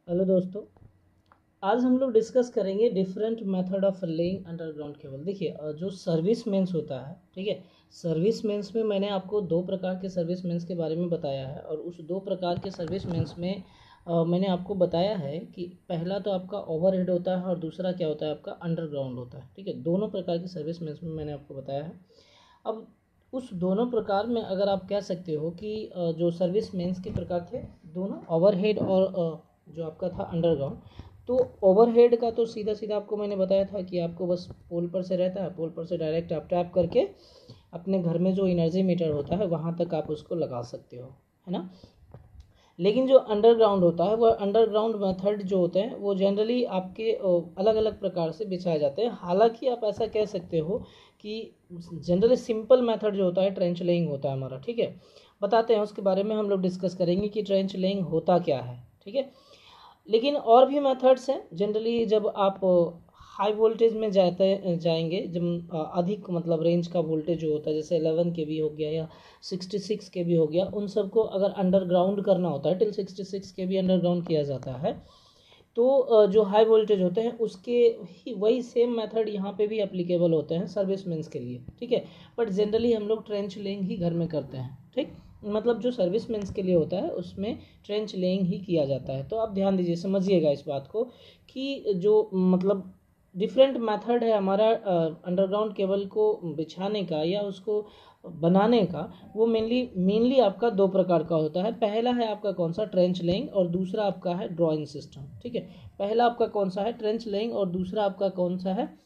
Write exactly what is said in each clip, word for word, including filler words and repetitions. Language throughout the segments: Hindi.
हेलो दोस्तों, आज हम लोग डिस्कस करेंगे different method of laying underground cable. देखिए अ, जो सर्विस मेंस होता है, ठीक है। सर्विस मेंस में मैंने आपको दो प्रकार के सर्विस मेंस के बारे में बताया है और उस दो प्रकार के सर्विस मेंस में अ, मैंने आपको बताया है कि पहला तो आपका ओवरहेड होता है और दूसरा क्या होता है आपका अंडरग्राउंड होता है, ठीक है। दोनों प्रकार के सर्विस मेंस में मैंने आपको बताया है। अब उस दोनों प्रकार में अगर आप कह सकते हो कि अ, जो सर्विस मेंस के प्रकार थे दोनों, ओवरहेड और अ, जो आपका था अंडरग्राउंड। तो ओवरहेड का तो सीधा सीधा आपको मैंने बताया था कि आपको बस पोल पर से रहता है, पोल पर से डायरेक्ट आप टैप करके अपने घर में जो एनर्जी मीटर होता है वहाँ तक आप उसको लगा सकते हो, है ना। लेकिन जो अंडरग्राउंड होता है वह अंडरग्राउंड मेथड जो होते हैं वो जनरली आपके अलग अलग प्रकार से बिछाए जाते हैं। हालांकि आप ऐसा कह सकते हो कि जनरली सिंपल मेथड जो होता है ट्रेंच लेइंग होता है हमारा, ठीक है। बताते हैं उसके बारे में, हम लोग डिस्कस करेंगे कि ट्रेंच लेइंग होता क्या है, ठीक है। लेकिन और भी मेथड्स हैं। जनरली जब आप हाई वोल्टेज में जाते जाएंगे, जब अ, अधिक मतलब रेंज का वोल्टेज जो होता है जैसे इलेवन के बी हो गया या सिक्सटी सिक्स के बी हो गया, उन सबको अगर अंडरग्राउंड करना होता है, till sixty six K V underground किया जाता है, तो अ, जो हाई वोल्टेज होते हैं उसके ही वही सेम मेथड यहाँ पे भी एप्लीकेबल होते हैं सर्विस मेंस के लिए, ठीक है। बट जनरली हम लोग ट्रेंच लेइंग ही घर में करते हैं, ठीक। मतलब जो सर्विस मेंस के लिए होता है उसमें ट्रेंच लेइंग ही किया जाता है। तो आप ध्यान दीजिए, समझिएगा इस बात को कि जो मतलब डिफरेंट मेथड है हमारा अंडरग्राउंड केबल को बिछाने का या उसको बनाने का, वो मेनली मेनली आपका दो प्रकार का होता है। पहला है आपका कौन सा, ट्रेंच लेइंग, और दूसरा आपका है ड्रॉइंग सिस्टम, ठीक है। पहला आपका कौन सा है, ट्रेंच लेइंग, और दूसरा आपका कौन सा है,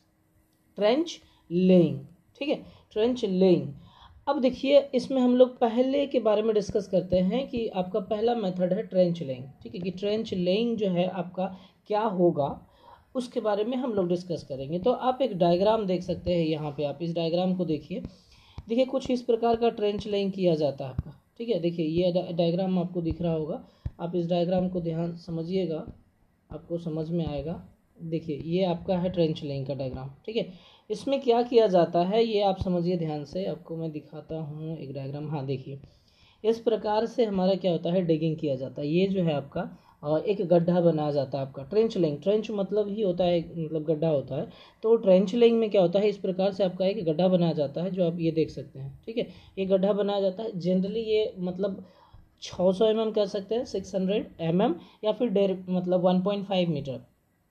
ट्रेंच लेइंग, ठीक है। Trench laying. अब देखिए इसमें हम लोग पहले के बारे में डिस्कस करते हैं कि आपका पहला मेथड है ट्रेंच लेइंग, ठीक है। कि ट्रेंच लेइंग जो है आपका क्या होगा उसके बारे में हम लोग डिस्कस करेंगे। तो आप एक डायग्राम देख सकते हैं यहाँ पे, आप इस डायग्राम को देखिए। देखिए कुछ इस प्रकार का ट्रेंच लेइंग किया जाता है आपका, ठीक है। देखिए ये डायग्राम आपको दिख रहा होगा, आप इस डायग्राम को ध्यान समझिएगा, आपको समझ में आएगा। देखिए ये आपका है ट्रेंच लेइंग का डायग्राम, ठीक है। इसमें क्या किया जाता है ये आप समझिए ध्यान से, आपको मैं दिखाता हूँ एक डायग्राम। हाँ देखिए, इस प्रकार से हमारा क्या होता है, डिगिंग किया जाता है। ये जो है आपका अ, एक गड्ढा बनाया जाता है आपका। ट्रेंच लेइंग, ट्रेंच मतलब ही होता है मतलब गड्ढा होता है। तो ट्रेंच लेइंग में क्या होता है, इस प्रकार से आपका एक गड्ढा बनाया जाता है जो आप ये देख सकते हैं, ठीक है। ये गड्ढा बनाया जाता है, जनरली ये मतलब छः सौ एम एम कह सकते हैं, सिक्स हंड्रेड एम एम, या फिर डेढ़ मतलब वन पॉइंट फाइव मीटर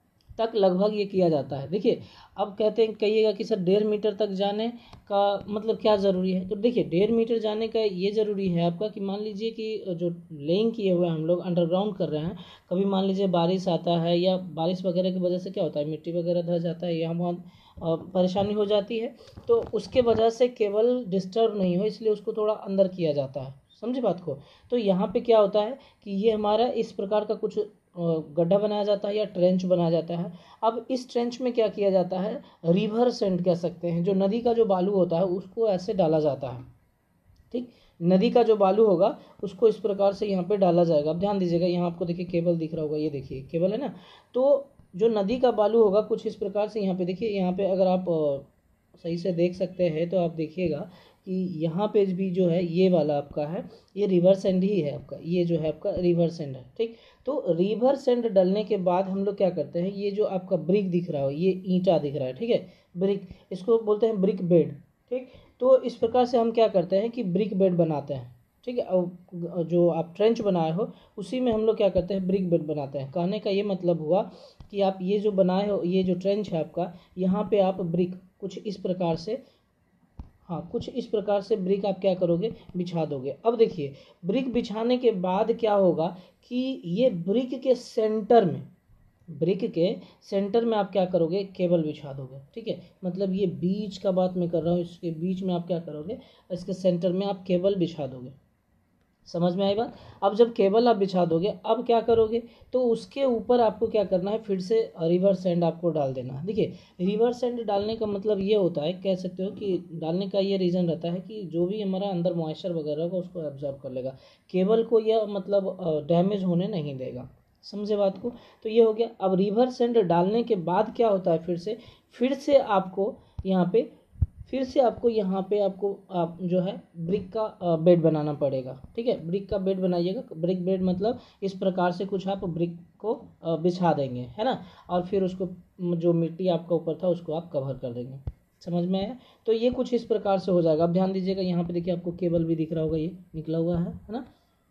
तक लगभग ये किया जाता है। देखिए अब कहते हैं, कहिएगा कि सर डेढ़ मीटर तक जाने का मतलब क्या ज़रूरी है। तो देखिए डेढ़ मीटर जाने का ये ज़रूरी है आपका कि मान लीजिए कि जो लेइंग किए हुए हम लोग अंडरग्राउंड कर रहे हैं, कभी मान लीजिए बारिश आता है या बारिश वगैरह की वजह से क्या होता है, मिट्टी वगैरह धस जाता है या बहुत परेशानी हो जाती है, तो उसके वजह से केबल डिस्टर्ब नहीं हो इसलिए उसको थोड़ा अंदर किया जाता है, समझे बात को। तो यहाँ पे क्या होता है कि ये हमारा इस प्रकार का कुछ गड्ढा बनाया जाता है या ट्रेंच बनाया जाता है। अब इस ट्रेंच में क्या किया जाता है, रिवर सैंड कह सकते हैं, जो नदी का जो बालू होता है उसको ऐसे डाला जाता है, ठीक। नदी का जो बालू होगा उसको इस प्रकार से यहाँ पे डाला जाएगा। अब ध्यान दीजिएगा, यहाँ आपको देखिए केबल दिख रहा होगा, ये देखिए केबल है ना। तो जो नदी का बालू होगा कुछ इस प्रकार से यहाँ पे देखिए, यहाँ पे अगर आप सही से देख सकते हैं तो आप देखिएगा कि यहाँ पे भी जो है ये वाला आपका है, ये रिवर सैंड ही है आपका, ये जो है आपका रिवर सैंड है, ठीक। तो रिवर सैंड डलने के बाद हम लोग क्या करते हैं, ये जो आपका ब्रिक दिख रहा हो, ये ईंटा दिख रहा है, ठीक है, ब्रिक, इसको बोलते हैं ब्रिक बेड, ठीक। तो इस प्रकार से हम क्या करते हैं कि ब्रिक बेड बनाते हैं, ठीक है। और जो आप ट्रेंच बनाए हो उसी में हम लोग क्या करते हैं, ब्रिक बेड बनाते हैं। कहने का ये मतलब हुआ कि आप ये जो बनाए हो, ये जो ट्रेंच है आपका, यहाँ पे आप ब्रिक कुछ इस प्रकार से, हाँ कुछ इस प्रकार से ब्रिक आप क्या करोगे, बिछा दोगे। अब देखिए ब्रिक बिछाने के बाद क्या होगा कि ये ब्रिक के सेंटर में, ब्रिक के सेंटर में आप क्या करोगे, केबल बिछा दोगे, ठीक है। मतलब ये बीच का बात मैं कर रहा हूँ, इसके बीच में आप क्या करोगे, इसके सेंटर में आप केबल बिछा दोगे। समझ में आई बात। अब जब केबल आप बिछा दोगे अब क्या करोगे, तो उसके ऊपर आपको क्या करना है, फिर से रिवर सैंड आपको डाल देना है। देखिए रिवर सैंड डालने का मतलब ये होता है, कह सकते हो कि डालने का ये रीज़न रहता है कि जो भी हमारा अंदर मॉइस्चर वगैरह होगा उसको एब्जॉर्ब कर लेगा, केबल को यह मतलब डैमेज होने नहीं देगा, समझे बात को। तो ये हो गया। अब रिवर सैंड डालने के बाद क्या होता है, फिर से फिर से आपको यहाँ पे फिर से आपको यहाँ पे आपको आप जो है ब्रिक का बेड बनाना पड़ेगा, ठीक है। ब्रिक का बेड बनाइएगा, ब्रिक बेड मतलब इस प्रकार से कुछ आप ब्रिक को बिछा देंगे, है ना, और फिर उसको जो मिट्टी आपका ऊपर था उसको आप कवर कर देंगे। समझ में आया? तो ये कुछ इस प्रकार से हो जाएगा। अब ध्यान दीजिएगा, यहाँ पे देखिए आपको केबल भी दिख रहा होगा, ये निकला हुआ है है ना,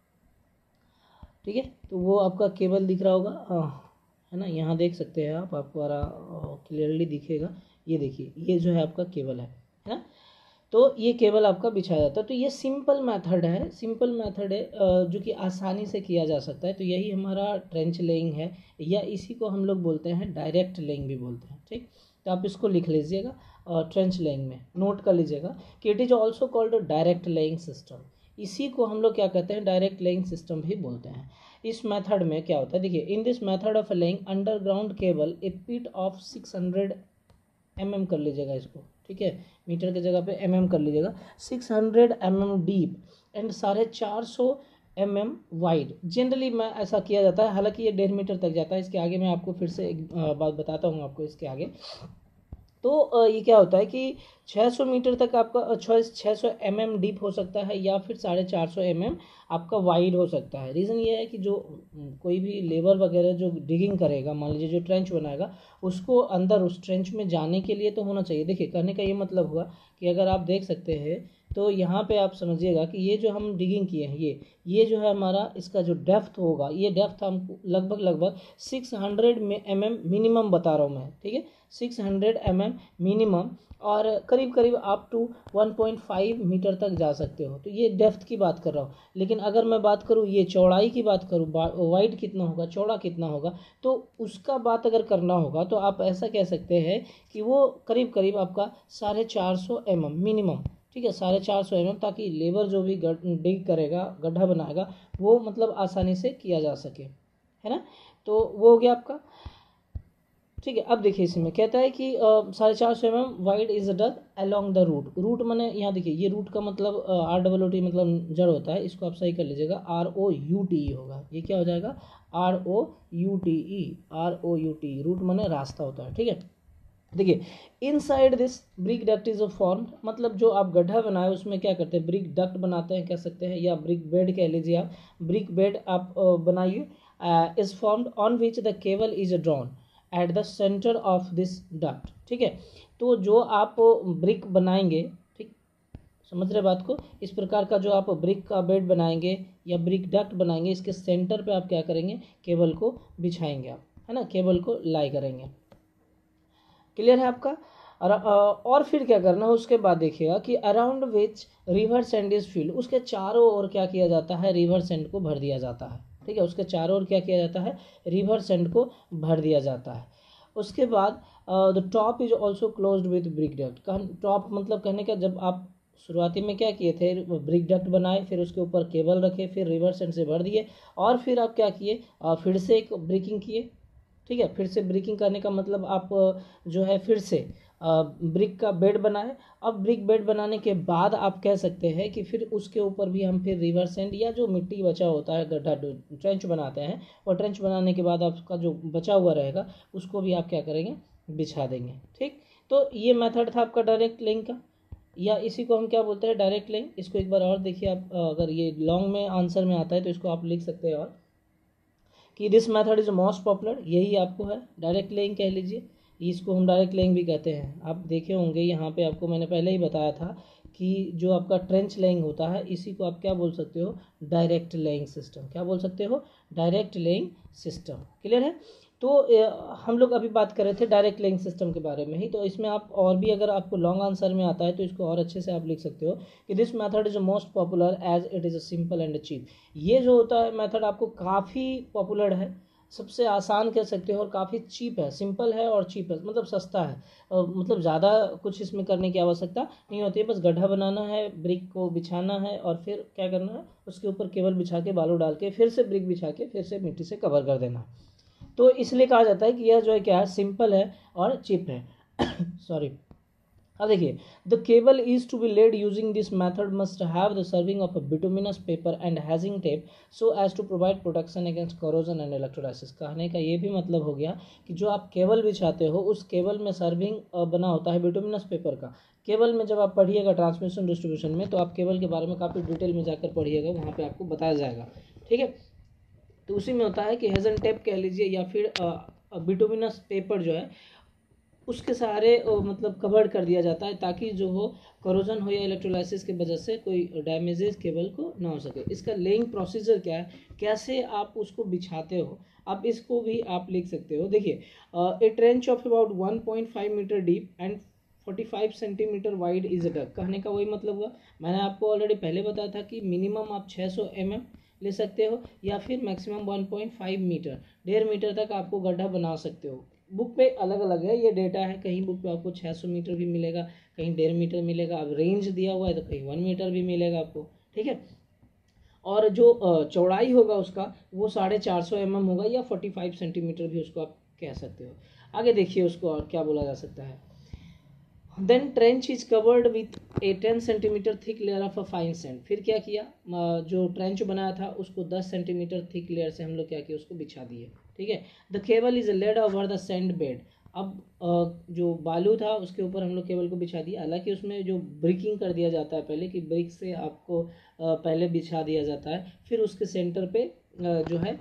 ठीक है। तो वो आपका केबल दिख रहा होगा, है ना, यहाँ देख सकते हैं आप, आपको आ क्लियरली दिखेगा। ये देखिए, ये जो है आपका केबल है है ना। तो ये केबल आपका बिछाया जाता है। तो ये सिंपल मेथड है, सिंपल मेथड है जो कि आसानी से किया जा सकता है। तो यही हमारा ट्रेंच लेइंग है, या इसी को हम लोग बोलते हैं डायरेक्ट लेइंग भी बोलते हैं, ठीक। तो आप इसको लिख लीजिएगा, ट्रेंच लेइंग में नोट कर लीजिएगा कि it is also called direct laying system. इसी को हम लोग क्या कहते हैं, डायरेक्ट लेइंग सिस्टम भी बोलते हैं। इस मेथड में क्या होता है, देखिए, in this method of laying underground cable a pit of six hundred M M कर लीजिएगा इसको, ठीक है, मीटर की जगह पे एम एम कर लीजिएगा, six hundred M M deep and साढ़े चार सौ एम एम वाइड। जनरली मैं ऐसा किया जाता है, हालांकि ये डेढ़ मीटर तक जाता है। इसके आगे मैं आपको फिर से एक बात बताता हूँ आपको इसके आगे। तो ये क्या होता है कि छह सौ मीटर तक आपका छह सौ एम एम डीप हो सकता है, या फिर साढ़े चार सौ एम एम आपका वाइड हो सकता है। रीज़न ये है कि जो कोई भी लेबर वगैरह जो डिगिंग करेगा, मान लीजिए जो ट्रेंच बनाएगा, उसको अंदर उस ट्रेंच में जाने के लिए तो होना चाहिए। देखिए, कहने का ये मतलब हुआ कि अगर आप देख सकते हैं तो यहाँ पे आप समझिएगा कि ये जो हम डिगिंग किए हैं, ये ये जो है हमारा, इसका जो डेप्थ होगा, ये डेप्थ हम लगभग लगभग सिक्स हंड्रेड में एम एम मिनिमम बता रहा हूँ मैं, ठीक है, six hundred M M minimum, और करीब करीब आप to one point five metre तक जा सकते हो। तो ये डेप्थ की बात कर रहा हूँ। लेकिन अगर मैं बात करूँ, ये चौड़ाई की बात करूँ, वाइड कितना होगा, चौड़ा कितना होगा, तो उसका बात अगर करना होगा तो आप ऐसा कह सकते हैं कि वो करीब करीब आपका साढ़े चार सौ एम एम मिनिमम, ठीक है, साढ़े चार सौ एम एम, ताकि लेबर जो भी डिग करेगा, गड्ढा बनाएगा, वो मतलब आसानी से किया जा सके, है ना। तो वो हो गया आपका, ठीक है। अब देखिए, इसमें कहता है कि साढ़े चार सौ M M wide is done along the route. Route मैंने यहाँ देखिए, ये रूट का मतलब आर डबल ओ टी मतलब जड़ होता है, इसको आप सही कर लीजिएगा, R O U T E होगा। ये क्या हो जाएगा, R O U T E, R O U T, route मैंने रास्ता होता है, ठीक है। देखिए, inside this brick duct is a form, मतलब जो आप गड्ढा बनाए उसमें क्या करते हैं, ब्रिक डक्ट बनाते हैं, कह सकते हैं, या ब्रिक बेड कह लीजिए आप। ब्रिक बेड आप बनाइए, is formed on which the cable is drawn at the centre of this duct, ठीक है। तो जो आप ब्रिक बनाएंगे, ठीक, समझ रहे बात को, इस प्रकार का जो आप ब्रिक का बेड बनाएंगे या ब्रिक डक्ट बनाएंगे, इसके सेंटर पे आप क्या करेंगे, केबल को बिछाएंगे आप, है ना, केबल को लाई करेंगे। क्लियर है आपका? और फिर क्या करना है उसके बाद, देखिएगा कि around which river sand is filled, उसके चारों ओर क्या किया जाता है, रिवर सैंड को भर दिया जाता है, ठीक है। उसके चारों ओर क्या किया जाता है, रिवर सैंड को भर दिया जाता है। उसके बाद the top is also closed with brick duct. Top मतलब कहने का, जब आप शुरुआती में क्या किए थे, ब्रिक डक्ट बनाए, फिर उसके ऊपर केबल रखे, फिर रिवर सैंड से भर दिए, और फिर आप क्या किए, फिर से एक ब्रिकिंग किए, ठीक है। फिर से ब्रिकिंग करने का मतलब आप जो है फिर से ब्रिक का बेड बनाए। अब ब्रिक बेड बनाने के बाद आप कह सकते हैं कि फिर उसके ऊपर भी हम फिर रिवर सैंड या जो मिट्टी बचा होता है, गड्ढा ट्रेंच बनाते हैं, और ट्रेंच बनाने के बाद आपका जो बचा हुआ रहेगा उसको भी आप क्या करेंगे, बिछा देंगे, ठीक। तो ये मेथड था आपका डायरेक्ट लेइंग का, या इसी को हम क्या बोलते हैं, डायरेक्ट लेइंग। इसको एक बार और देखिए आप, अगर ये लॉन्ग में आंसर में आता है तो इसको आप लिख सकते हैं, और कि this method is most popular, यही आपको है डायरेक्ट लेइंग कह लीजिए, इसको हम डायरेक्ट लेइंग भी कहते हैं। आप देखे होंगे यहाँ पे, आपको मैंने पहले ही बताया था कि जो आपका ट्रेंच लेइंग होता है, इसी को आप क्या बोल सकते हो, डायरेक्ट लेइंग सिस्टम। क्या बोल सकते हो, डायरेक्ट लेइंग सिस्टम। क्लियर है? तो हम लोग अभी बात कर रहे थे डायरेक्ट लेइंग सिस्टम के बारे में ही। तो इसमें आप और भी अगर आपको लॉन्ग आंसर में आता है तो इसको और अच्छे से आप लिख सकते हो कि this method is most popular as it is simple and cheap. ये जो होता है मेथड आपको काफ़ी पॉपुलर है, सबसे आसान कह सकते हो, और काफ़ी चीप है, सिंपल है और चीप है, मतलब सस्ता है, और मतलब ज़्यादा कुछ इसमें करने की आवश्यकता नहीं होती है। बस गड्ढा बनाना है, ब्रिक को बिछाना है, और फिर क्या करना है, उसके ऊपर केबल बिछा के, बालू डाल के, फिर से ब्रिक बिछा के, फिर से मिट्टी से कवर कर देना। तो इसलिए कहा जाता है कि यह जो है क्या है, सिंपल है और चीप है। सॉरी। अब देखिए, the cable is to be laid using this method must have the serving of a bituminous paper and hessian tape so as to provide protection against corrosion and electrolysis. कहने का ये भी मतलब हो गया कि जो आप केबल बिछाते हो उस केबल में सर्विंग बना होता है बिटुमिनस पेपर का। केबल में जब आप पढ़िएगा ट्रांसमिशन डिस्ट्रीब्यूशन में, तो आप केबल के बारे में काफ़ी डिटेल में जाकर पढ़िएगा, वहाँ पे आपको बताया जाएगा, ठीक है। तो उसी में होता है कि हेजन टेप कह लीजिए या फिर बिटुमिनस पेपर जो है उसके सहारे मतलब कवर कर दिया जाता है, ताकि जो हो करोजन हो या इलेक्ट्रोलाइसिस की वजह से कोई डैमेजेस केबल को ना हो सके। इसका लेइंग प्रोसीजर क्या है, कैसे आप उसको बिछाते हो, आप इसको भी आप लिख सकते हो। देखिए, a trench of about one point five metre deep and forty five centimetre wide is a dug. कहने का वही मतलब हुआ, मैंने आपको ऑलरेडी पहले बताया था कि मिनिमम आप छः सौ एम एम ले सकते हो या फिर maximum one point five metre, डेढ़ मीटर तक आपको गड्ढा बना सकते हो। बुक पे अलग अलग है ये डेटा है, कहीं बुक पे आपको छः सौ मीटर भी मिलेगा, कहीं डेढ़ मीटर मिलेगा। अब रेंज दिया हुआ है तो कहीं वन मीटर भी मिलेगा आपको, ठीक है। और जो चौड़ाई होगा उसका वो साढ़े चार सौ एम एम होगा या फोर्टी फाइव सेंटीमीटर भी उसको आप कह सकते हो। आगे देखिए उसको और क्या बोला जा सकता है। Then trench is covered with a ten centimetre thick layer of a fine sand. फिर क्या किया, जो ट्रेंच बनाया था उसको दस सेंटीमीटर थिक लेयर से हम लोग क्या किया, उसको बिछा दिए, ठीक है। The cable is laid over the sand bed. अब जो बालू था उसके ऊपर हम लोग केबल को बिछा दिया। हालांकि उसमें जो ब्रिकिंग कर दिया जाता है पहले, कि ब्रिक से आपको पहले बिछा दिया जाता है, फिर उसके सेंटर पे जो है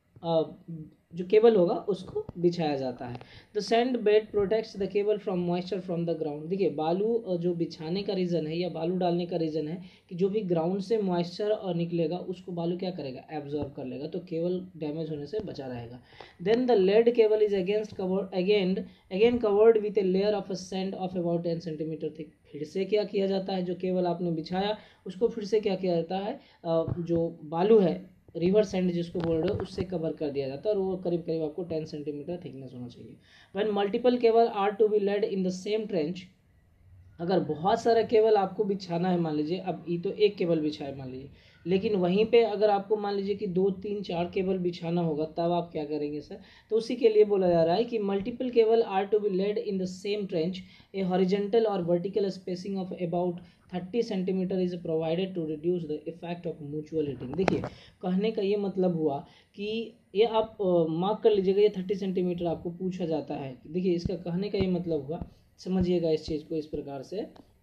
जो केबल होगा उसको बिछाया जाता है। The sand bed protects the cable from moisture from the ground. देखिए, बालू जो बिछाने का रीज़न है या बालू डालने का रीज़न है कि जो भी ग्राउंड से मॉइस्चर निकलेगा उसको बालू क्या करेगा, एब्जॉर्ब कर लेगा, तो केबल डैमेज होने से बचा रहेगा। Then the laid cable is against covered again again covered with a layer of a sand of about ten centimetre thick. फिर से क्या किया जाता है, जो केबल आपने बिछाया उसको फिर से क्या किया जाता है, जो बालू है रिवर सैंड जिसको बोल रहे हो उससे कवर कर दिया जाता है, और वो करीब करीब आपको टेन सेंटीमीटर थिकनेस होना चाहिए। When multiple cable are to be laid in the same trench, अगर बहुत सारा केबल आपको बिछाना है, मान लीजिए अब ये तो एक केबल बिछाए मान लीजिए, लेकिन वहीं पे अगर आपको मान लीजिए कि दो तीन चार केबल बिछाना होगा, तब आप क्या करेंगे सर, तो उसी के लिए बोला जा रहा है कि multiple cable are to be laid in the same trench, a horizontal और vertical spacing of about thirty centimeter is provided to reduce the effect of mutual heating. देखिए, कहने का ये मतलब हुआ कि ये आप मार्क कर लीजिएगा, ये थर्टी सेंटीमीटर आपको पूछा जाता है। देखिए, इसका कहने का ये मतलब हुआ, समझिएगा इस चीज़ को इस प्रकार से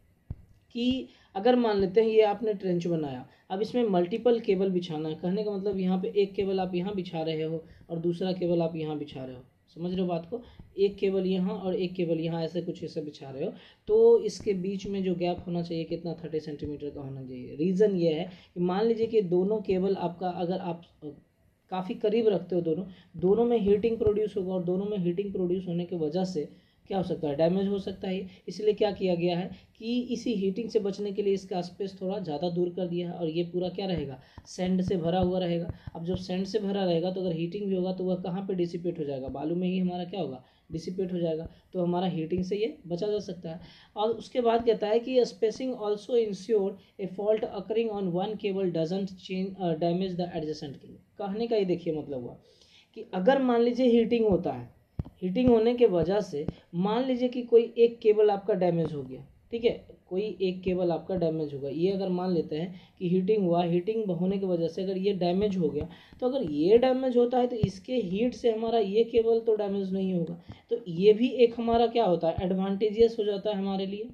कि अगर मान लेते हैं ये आपने ट्रेंच बनाया, अब इसमें मल्टीपल केबल बिछाना है। कहने का मतलब यहाँ पे एक केबल आप यहाँ बिछा रहे हो और दूसरा केबल आप यहाँ बिछा रहे हो, समझ रहे हो बात को, एक केबल यहाँ और एक केबल यहाँ, ऐसे कुछ ऐसे बिछा रहे हो, तो इसके बीच में जो गैप होना चाहिए कितना, थर्टी सेंटीमीटर का होना चाहिए। रीज़न ये है कि मान लीजिए कि दोनों केबल आपका अगर आप काफ़ी करीब रखते हो, दोनों दोनों में हीटिंग प्रोड्यूस होगा, और दोनों में हीटिंग प्रोड्यूस होने की वजह से क्या हो सकता है, डैमेज हो सकता है। इसलिए क्या किया गया है कि इसी हीटिंग से बचने के लिए इसका स्पेस थोड़ा ज़्यादा दूर कर दिया है, और ये पूरा क्या रहेगा, सैंड से भरा हुआ रहेगा। अब जब सैंड से भरा रहेगा तो अगर हीटिंग भी होगा तो वह कहाँ पे डिसिपेट हो जाएगा, बालू में ही हमारा क्या होगा, डिसिपेट हो जाएगा, तो हमारा हीटिंग से ये बचा जा सकता है। और उसके बाद कहता है कि spacing also ensure a fault occurring on one cable doesn't change damage the adjacent cable. कहने का ये देखिए मतलब हुआ कि अगर मान लीजिए हीटिंग होता है, हीटिंग होने के वजह से मान लीजिए कि कोई एक केबल आपका डैमेज हो गया, ठीक है, कोई एक केबल आपका डैमेज होगा, ये अगर मान लेते हैं कि हीटिंग हुआ, हीटिंग होने की वजह से अगर ये डैमेज हो गया, तो अगर ये डैमेज होता है तो इसके हीट से हमारा ये केबल तो डैमेज नहीं होगा, तो ये भी एक हमारा क्या होता है, एडवांटेजियस हो जाता है हमारे लिए।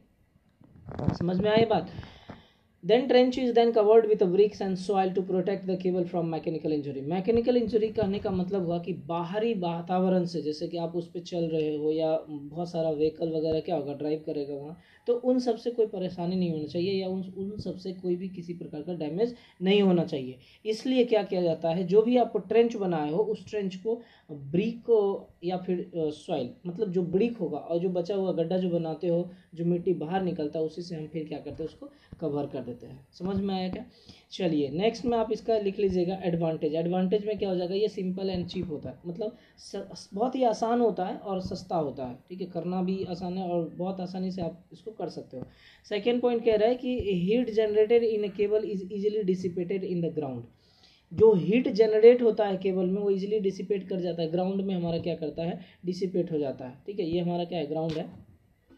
समझ में आए बात। Then trench is then covered with bricks and soil to protect the cable from mechanical injury. Mechanical injury कहने का मतलब हुआ कि बाहरी वातावरण से, जैसे कि आप उस पर चल रहे हो या बहुत सारा व्हीकल वगैरह क्या होगा, ड्राइव करेगा वहाँ, तो उन सब से कोई परेशानी नहीं होना चाहिए, या उन उन सब से कोई भी किसी प्रकार का डैमेज नहीं होना चाहिए। इसलिए क्या किया जाता है, जो भी आपको ट्रेंच बनाए हो उस ट्रेंच को ब्रिक या फिर सॉइल, मतलब जो ब्रिक होगा और जो बचा हुआ गड्ढा जो बनाते हो, जो मिट्टी बाहर निकलता है, उसी से हम फिर क्या करते हैं, उसको कवर कर देते हैं। समझ में आया क्या। चलिए नेक्स्ट में आप इसका लिख लीजिएगा एडवांटेज। एडवांटेज में क्या हो जाएगा, ये सिंपल एंड चीप होता है, मतलब बहुत ही आसान होता है और सस्ता होता है, ठीक है, करना भी आसान है और बहुत आसानी से आप इसको कर सकते हो। सेकेंड पॉइंट कह रहा है कि heat generated in a cable is easily dissipated in the ground. जो हीट जनरेट होता है केबल में वो इजीली डिसिपेट कर जाता है, ग्राउंड में हमारा क्या करता है, डिसिपेट हो जाता है, ठीक है, ये हमारा क्या है, ग्राउंड है।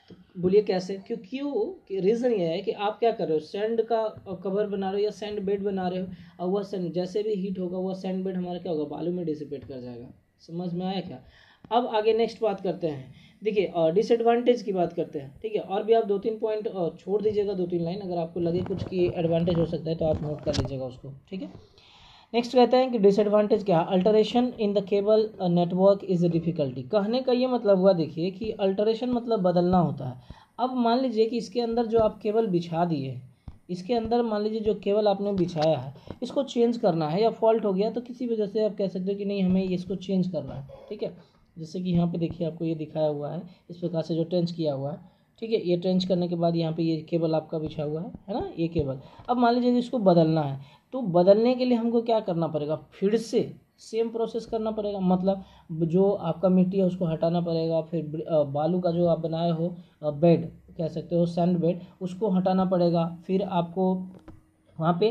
तो बोलिए कैसे? क्यों क्यों रीज़न ये है कि आप क्या कर रहे हो, सैंड का कवर बना रहे हो या सैंड बेड बना रहे हो, और वह सैंड जैसे भी हीट होगा वह सैंड बेड हमारा क्या होगा, बालू में डिसिपेट कर जाएगा। समझ में आया क्या? अब आगे नेक्स्ट बात करते हैं। देखिए डिसएडवांटेज की बात करते हैं, ठीक है। और भी आप दो तीन पॉइंट छोड़ दीजिएगा, दो तीन लाइन, अगर आपको लगे कुछ की एडवांटेज हो सकता है तो आप नोट कर लीजिएगा उसको, ठीक है। नेक्स्ट कहते हैं कि डिसएडवांटेज क्या, alteration in the cable network is a difficulty. कहने का ये मतलब हुआ, देखिए कि अल्टरेशन मतलब बदलना होता है। अब मान लीजिए कि इसके अंदर जो आप केबल बिछा दिए, इसके अंदर मान लीजिए जो केबल आपने बिछाया है इसको चेंज करना है, या फॉल्ट हो गया तो किसी वजह से आप कह सकते हो कि नहीं हमें इसको चेंज करना है, ठीक है। जैसे कि यहाँ पे देखिए आपको ये दिखाया हुआ है इस प्रकार से जो ट्रेंच किया हुआ है, ठीक है। ये ट्रेंच करने के बाद यहाँ पे ये केबल आपका बिछा हुआ है है ना, ये केबल। अब मान लीजिए इसको बदलना है, तो बदलने के लिए हमको क्या करना पड़ेगा, फिर से सेम प्रोसेस करना पड़ेगा। मतलब जो आपका मिट्टी है उसको हटाना पड़ेगा, फिर बालू का जो आप बनाए हो बेड कह सकते हो, सैंड बेड, उसको हटाना पड़ेगा। फिर आपको वहाँ पे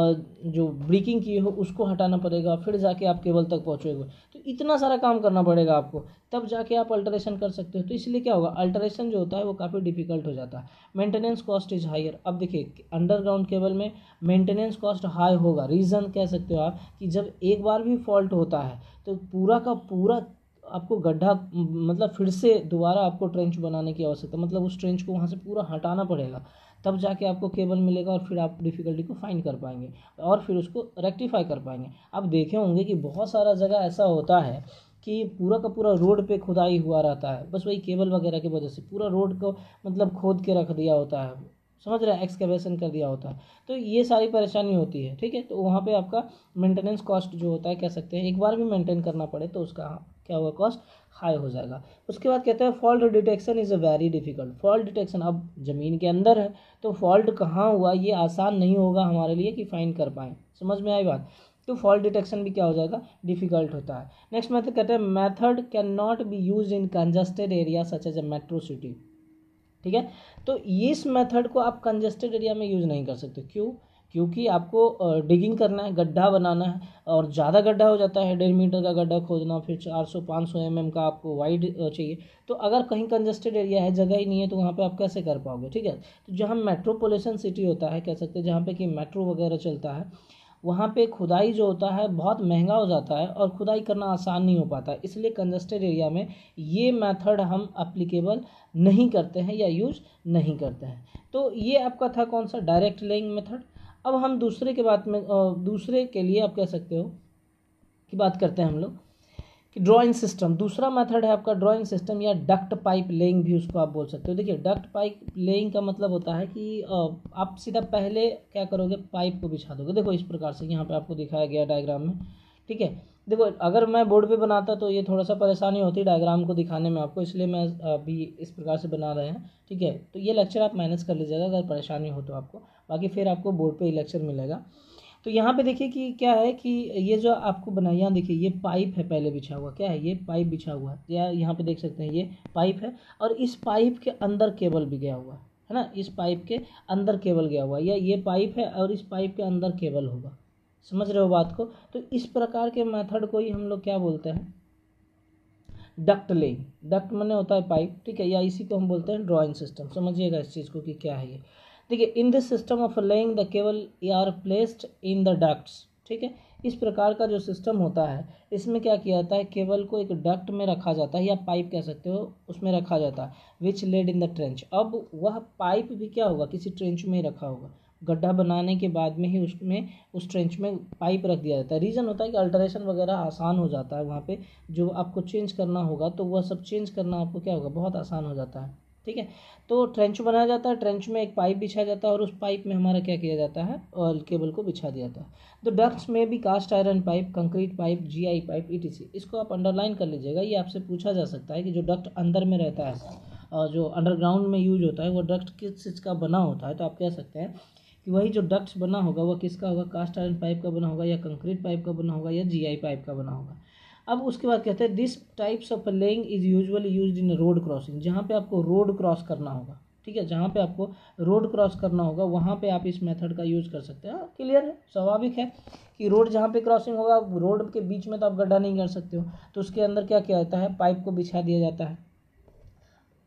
जो ब्रेकिंग की हो उसको हटाना पड़ेगा, फिर जाके आप केबल तक पहुँचोगे। तो इतना सारा काम करना पड़ेगा आपको, तब जाके आप अल्टरेशन कर सकते हो। तो इसलिए क्या होगा, अल्टरेशन जो होता है वो काफ़ी डिफिकल्ट हो जाता है। Maintenance cost is higher. अब देखिए अंडरग्राउंड केबल में मेंटेनेंस कॉस्ट हाई होगा। रीज़न कह सकते हो आप कि जब एक बार भी फॉल्ट होता है तो पूरा का पूरा आपको गड्ढा, मतलब फिर से दोबारा आपको ट्रेंच बनाने की आवश्यकता, मतलब उस ट्रेंच को वहाँ से पूरा हटाना पड़ेगा, तब जाके आपको केबल मिलेगा और फिर आप डिफ़िकल्टी को फाइंड कर पाएंगे और फिर उसको रेक्टिफाई कर पाएंगे। आप देखे होंगे कि बहुत सारा जगह ऐसा होता है कि पूरा का पूरा रोड पे खुदाई हुआ रहता है, बस वही केबल वगैरह की वजह से पूरा रोड को मतलब खोद के रख दिया होता है, समझ रहे हैं, एक्सकेवेशन कर दिया होता है। तो ये सारी परेशानी होती है, ठीक है। तो वहाँ पे आपका मेंटेनेंस कॉस्ट जो होता है, कह सकते हैं एक बार भी मेंटेन करना पड़े तो उसका क्या होगा, कॉस्ट हाई हो जाएगा। उसके बाद कहते हैं fault detection is a very difficult. Fault detection, अब ज़मीन के अंदर है तो फॉल्ट कहाँ हुआ ये आसान नहीं होगा हमारे लिए कि फाइंड कर पाएँ। समझ में आई बात? तो फॉल्ट डिटेक्शन भी क्या हो जाएगा, डिफिकल्ट होता है। नेक्स्ट मेथड कहते हैं method can not be use in congested area such as a metro city, ठीक है। तो इस मेथड को आप कंजस्टेड एरिया में यूज़ नहीं कर सकते। क्यों? क्योंकि आपको डिगिंग करना है, गड्ढा बनाना है, और ज़्यादा गड्ढा हो जाता है, डेढ़ मीटर का गड्ढा खोदना, फिर चार सौ पाँच सौ एम एम का आपको वाइड चाहिए। तो अगर कहीं कंजस्टेड एरिया है, जगह ही नहीं है, तो वहाँ पे आप कैसे कर पाओगे, ठीक है। तो जहाँ मेट्रोपोलिटन सिटी होता है, कह सकते हैं जहाँ पे कि मेट्रो वगैरह चलता है, वहाँ पे खुदाई जो होता है बहुत महंगा हो जाता है और खुदाई करना आसान नहीं हो पाता है। इसलिए कंजस्टेड एरिया में ये मेथड हम एप्लीकेबल नहीं करते हैं या यूज नहीं करते हैं। तो ये आपका था कौन सा, डायरेक्ट लेइंग मेथड। अब हम दूसरे के बात में दूसरे के लिए आप कह सकते हो कि बात करते हैं हम लोग कि ड्राइंग सिस्टम। दूसरा मेथड है आपका ड्राइंग सिस्टम या डक्ट पाइप लेइंग भी उसको आप बोल सकते हो। देखिए डक्ट पाइप लेइंग का मतलब होता है कि आप सीधा पहले क्या करोगे, पाइप को बिछा दोगे। देखो इस प्रकार से यहाँ पे आपको दिखाया गया डायग्राम में, ठीक है। देखो अगर मैं बोर्ड पे बनाता तो ये थोड़ा सा परेशानी होती डायग्राम को दिखाने में आपको, इसलिए मैं अभी इस प्रकार से बना रहे हैं, ठीक है। तो ये लेक्चर आप मैनेज कर लीजिएगा अगर परेशानी हो तो आपको, बाकी फिर आपको बोर्ड पे ही लेक्चर मिलेगा। तो यहाँ पे देखिए कि क्या है कि ये जो आपको बनाया, यहाँ देखिए ये पाइप है पहले बिछा हुआ, क्या है ये पाइप बिछा हुआ है, या यहाँ पे देख सकते हैं ये पाइप है, और इस पाइप के अंदर केबल भी गया हुआ है ना, इस पाइप के अंदर केबल गया हुआ है, या ये पाइप है और इस पाइप के अंदर केबल होगा। समझ रहे हो बात को? तो इस प्रकार के मेथड को ही हम लोग क्या बोलते हैं, डक्ट लेइंग। डक्ट माने होता है पाइप, ठीक है, या इसी को हम बोलते हैं ड्राइंग सिस्टम। समझिएगा इस चीज़ को कि क्या है ये। देखिए in this system of laying the cable are placed in the ducts, ठीक है। इस प्रकार का जो सिस्टम होता है इसमें क्या किया जाता है, केबल को एक डक्ट में रखा जाता है या पाइप कह सकते हो, उसमें रखा जाता है, which laid in the trench. अब वह पाइप भी क्या होगा, किसी ट्रेंच में ही रखा होगा। गड्ढा बनाने के बाद में ही उसमें उस ट्रेंच में पाइप रख दिया जाता है। रीज़न होता है कि अल्टरेशन वगैरह आसान हो जाता है, वहाँ पे जो आपको चेंज करना होगा तो वह सब चेंज करना आपको क्या होगा, बहुत आसान हो जाता है, ठीक है। तो ट्रेंच बनाया जाता है, ट्रेंच में एक पाइप बिछाया जाता है और उस पाइप में हमारा क्या किया जाता है, और केबल को बिछा दिया जाता है। तो डक्ट्स में भी cast iron pipe, concrete pipe, GI pipe, etc. इसको आप अंडरलाइन कर लीजिएगा, ये आपसे पूछा जा सकता है कि जो डक्ट अंदर में रहता है और जो अंडरग्राउंड में यूज होता है वो डक्ट किस चीज़ का बना होता है। तो आप कह सकते हैं कि वही जो डक्ट्स बना होगा वह किसका होगा, कास्ट आयरन पाइप का बना होगा, या कंक्रीट पाइप का बना होगा, या जीआई पाइप का बना होगा। अब उसके बाद कहते हैं this types of laying is usually used in road crossing. जहाँ पे आपको रोड क्रॉस करना होगा, ठीक है, जहाँ पे आपको रोड क्रॉस करना होगा वहाँ पे आप इस मेथड का यूज़ कर सकते हैं। क्लियर है, स्वाभाविक है कि रोड जहाँ पे क्रॉसिंग होगा, रोड के बीच में तो आप गड्ढा नहीं कर सकते हो, तो उसके अंदर क्या किया जाता है, पाइप को बिछा दिया जाता है।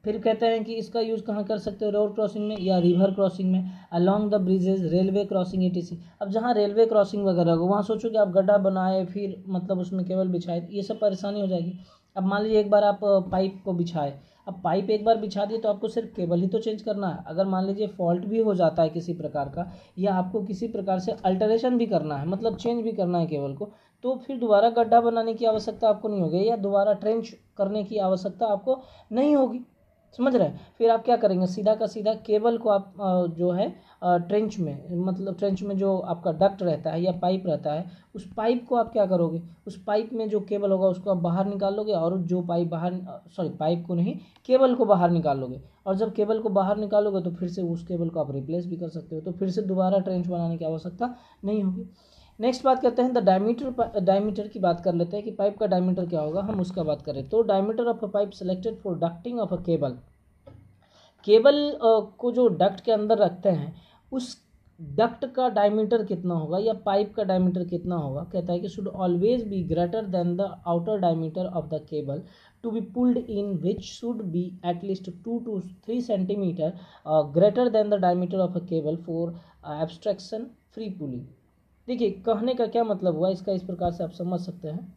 फिर कहते हैं कि इसका यूज़ कहाँ कर सकते हो, रोड क्रॉसिंग में या रिवर क्रॉसिंग में, along the bridges, railway crossing etc. अब जहाँ रेलवे क्रॉसिंग वगैरह हो वहाँ सोचो कि आप गड्ढा बनाए फिर मतलब उसमें केबल बिछाए, ये सब परेशानी हो जाएगी। अब मान लीजिए एक बार आप पाइप को बिछाए, अब पाइप एक बार बिछा दिए तो आपको सिर्फ केबल ही तो चेंज करना है। अगर मान लीजिए फॉल्ट भी हो जाता है किसी प्रकार का, या आपको किसी प्रकार से अल्टरेशन भी करना है, मतलब चेंज भी करना है केबल को, तो फिर दोबारा गड्ढा बनाने की आवश्यकता आपको नहीं होगी, या दोबारा ट्रेंच करने की आवश्यकता आपको नहीं होगी। समझ रहे हैं? फिर आप क्या करेंगे, सीधा का सीधा केबल को आप जो है ट्रेंच में, मतलब ट्रेंच में जो आपका डक्ट रहता है या पाइप रहता है, उस पाइप को आप क्या करोगे, उस पाइप में जो केबल होगा उसको आप बाहर निकाल लोगे, और जो पाइप बाहर सॉरी पाइप को नहीं केबल को बाहर निकाल लोगे। और जब केबल को बाहर निकालोगे तो फिर से उस केबल को आप रिप्लेस भी कर सकते हो, तो फिर से दोबारा ट्रेंच बनाने की आवश्यकता नहीं होगी। नेक्स्ट बात करते हैं द डायमीटर। डायमीटर की बात कर लेते हैं कि पाइप का डायमीटर क्या होगा, हम उसका बात करें तो diameter of a pipe selected for ducting of a cable. Cable को जो डक्ट के अंदर रखते हैं उस डक्ट का डायमीटर कितना होगा या पाइप का डायमीटर कितना होगा, कहता है कि should always be greater than the outer diameter of the cable to be pulled in which should be at least two to three centimeter greater than the diameter of a cable for abstraction free pulling. देखिए कहने का क्या मतलब हुआ, इसका इस प्रकार से आप समझ सकते हैं।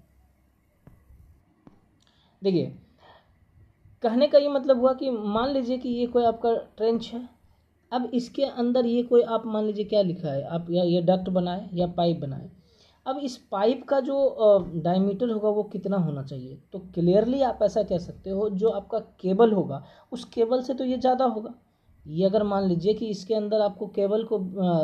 देखिए कहने का ये मतलब हुआ कि मान लीजिए कि ये कोई आपका ट्रेंच है, अब इसके अंदर ये कोई आप मान लीजिए क्या लिखा है, आप या ये डक्ट बनाए या पाइप बनाए, अब इस पाइप का जो डायमीटर होगा वो कितना होना चाहिए, तो क्लियरली आप ऐसा कह सकते हो जो आपका केबल होगा उस केबल से तो ये ज़्यादा होगा। ये अगर मान लीजिए कि इसके अंदर आपको केबल को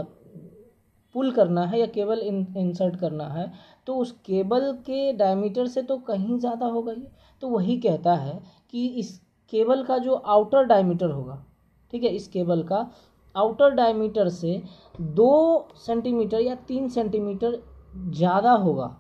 पुल करना है या केबल इन इंसर्ट करना है, तो उस केबल के डायमीटर से तो कहीं ज़्यादा होगा ये। तो वही कहता है कि इस केबल का जो आउटर डायमीटर होगा, ठीक है, इस केबल का आउटर डायमीटर से दो सेंटीमीटर या तीन सेंटीमीटर ज़्यादा होगा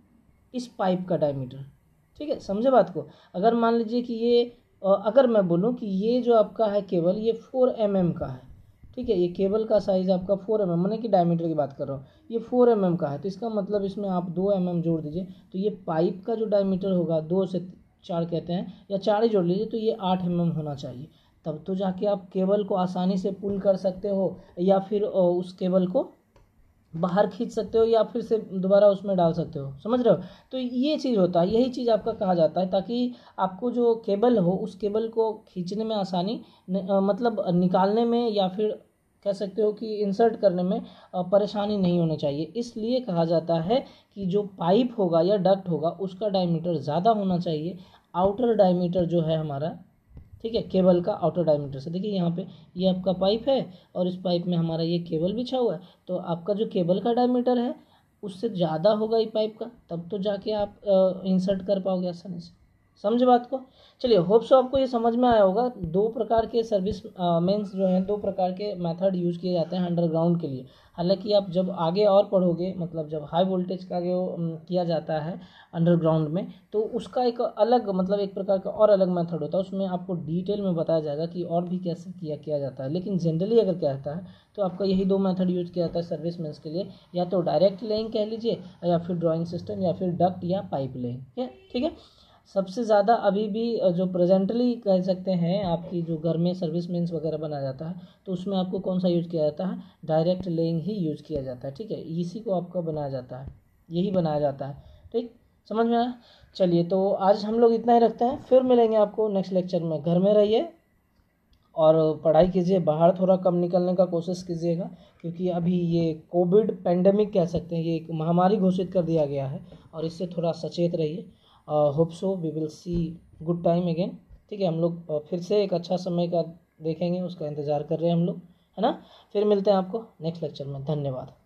इस पाइप का डायमीटर। ठीक है, समझे बात को। अगर मान लीजिए कि ये अगर मैं बोलूँ कि ये जो आपका है केबल ये फोर एम एम का है, ठीक है, ये केबल का साइज़ आपका फोर एम एम, मैंने कि डायमीटर की बात कर रहा हूँ, ये फोर एम एम का है, तो इसका मतलब इसमें आप दो एम एम जोड़ दीजिए, तो ये पाइप का जो डायमीटर होगा दो से चार कहते हैं या चार ही जोड़ लीजिए, तो ये आठ एम एम होना चाहिए। तब तो जाके आप केबल को आसानी से पुल कर सकते हो या फिर उस केबल को बाहर खींच सकते हो या फिर से दोबारा उसमें डाल सकते हो। समझ रहे हो? तो ये चीज़ होता है, यही चीज़ आपका कहा जाता है ताकि आपको जो केबल हो उस केबल को खींचने में आसानी मतलब निकालने में या फिर कह सकते हो कि इंसर्ट करने में परेशानी नहीं होनी चाहिए। इसलिए कहा जाता है कि जो पाइप होगा या डक्ट होगा उसका डायमीटर ज़्यादा होना चाहिए आउटर डायमीटर जो है हमारा, ठीक है, केबल का आउटर डायमीटर से। देखिए यहाँ पे ये आपका पाइप है और इस पाइप में हमारा ये केबल बिछा हुआ है, तो आपका जो केबल का डायमीटर है उससे ज़्यादा होगा ये पाइप का, तब तो जाके आप इंसर्ट कर पाओगे आसानी से। समझे बात को? चलिए, होप सो आपको ये समझ में आया होगा। दो प्रकार के सर्विस मेंस जो हैं, दो प्रकार के मेथड यूज़ किए जाते हैं अंडरग्राउंड के लिए। हालांकि आप जब आगे और पढ़ोगे, मतलब जब हाई वोल्टेज का जो किया जाता है अंडरग्राउंड में, तो उसका एक अलग मतलब एक प्रकार का और अलग मेथड होता है, उसमें आपको डिटेल में बताया जाएगा कि और भी कैसे किया किया जाता है। लेकिन जनरली अगर क्या होता है तो आपका यही दो मेथड यूज़ किया जाता है सर्विस मेंस के लिए, या तो डायरेक्ट लेइंग कह लीजिए या फिर ड्राइंग सिस्टम या फिर डक्ट या पाइप लेइंग। ठीक है, सबसे ज़्यादा अभी भी जो प्रेजेंटली कह सकते हैं आपकी जो घर में सर्विस मेंस वगैरह बनाया जाता है तो उसमें आपको कौन सा यूज़ किया जाता है, डायरेक्ट लेइंग ही यूज़ किया जाता है। ठीक है, इसी को आपका बनाया जाता है, यही बनाया जाता है। ठीक, समझ में आया? चलिए, तो आज हम लोग इतना ही रखते हैं, फिर मिलेंगे आपको नेक्स्ट लेक्चर में। घर में रहिए और पढ़ाई कीजिए, बाहर थोड़ा कम निकलने का कोशिश कीजिएगा, क्योंकि अभी ये कोविड पेंडेमिक कह सकते हैं, ये एक महामारी घोषित कर दिया गया है और इससे थोड़ा सचेत रहिए। Hope so we will see good time again. ठीक है, हम लोग फिर से एक अच्छा समय का देखेंगे, उसका इंतज़ार कर रहे हैं हम लोग, है ना। फिर मिलते हैं आपको नेक्स्ट लेक्चर में। धन्यवाद।